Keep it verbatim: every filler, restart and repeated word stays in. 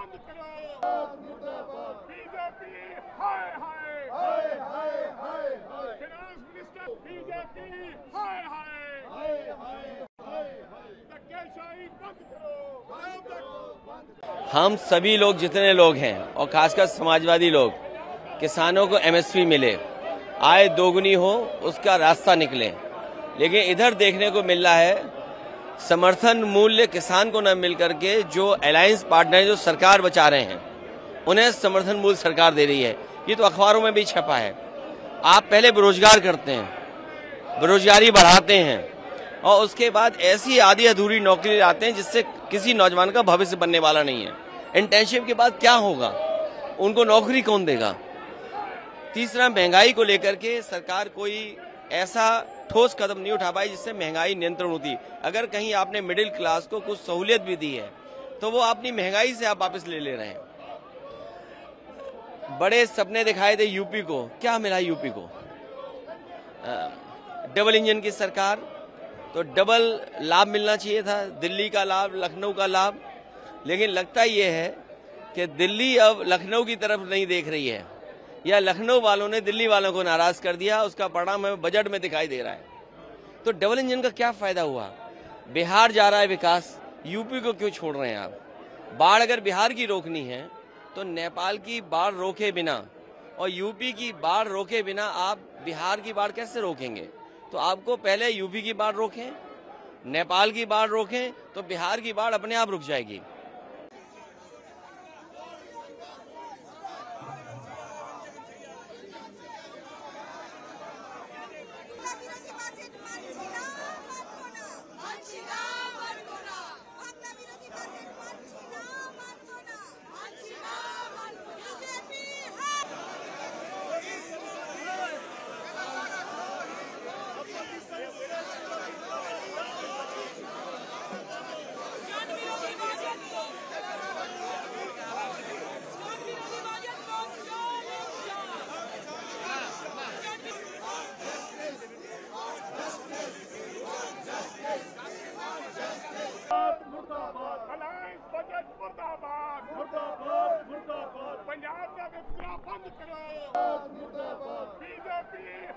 बंद करो। बीजेपी हाय हाय हाय हाय हाय हाय। फाइनेंस मिनिस्टर बीजेपी हाय हाय हाय हाय हाय हाय। धक्केशाही बंद करो। हम सभी लोग जितने लोग हैं और खासकर समाजवादी लोग, किसानों को एमएसपी मिले, आय दोगुनी हो, उसका रास्ता निकले। लेकिन इधर देखने को मिल रहा है समर्थन मूल्य किसान को न मिल करके जो अलायंस पार्टनर जो सरकार बचा रहे हैं उन्हें समर्थन मूल्य सरकार दे रही है। ये तो अखबारों में भी छपा है। आप पहले बेरोजगार करते हैं, बेरोजगारी बढ़ाते हैं और उसके बाद ऐसी आधी अधूरी नौकरी लाते हैं जिससे किसी नौजवान का भविष्य बनने वाला नहीं है। इंटर्नशिप के बाद क्या होगा, उनको नौकरी कौन देगा। तीसरा, महंगाई को लेकर के सरकार कोई ऐसा ठोस कदम नहीं उठा पाई जिससे महंगाई नियंत्रण होती। अगर कहीं आपने मिडिल क्लास को कुछ सहूलियत भी दी है तो वो अपनी महंगाई से आप वापस ले ले रहे हैं। बड़े सपने दिखाए थे यूपी को, क्या मिला यूपी को? डबल इंजन की सरकार, तो डबल लाभ मिलना चाहिए था, दिल्ली का लाभ, लखनऊ का लाभ। लेकिन लगता ये है कि दिल्ली अब लखनऊ की तरफ नहीं देख रही है, या लखनऊ वालों ने दिल्ली वालों को नाराज कर दिया। उसका परिणाम हमें बजट में दिखाई दे रहा है। तो डबल इंजन का क्या फायदा हुआ? बिहार जा रहा है विकास, यूपी को क्यों छोड़ रहे हैं आप? बाढ़ अगर बिहार की रोकनी है तो नेपाल की बाढ़ रोके बिना और यूपी की बाढ़ रोके बिना आप बिहार की बाढ़ कैसे रोकेंगे? तो आपको पहले यूपी की बाढ़ रोकें, नेपाल की बाढ़ रोकें, तो बिहार की बाढ़ अपने आप रुक जाएगी। पंजाब का विपरा बंद करो। बीजेपी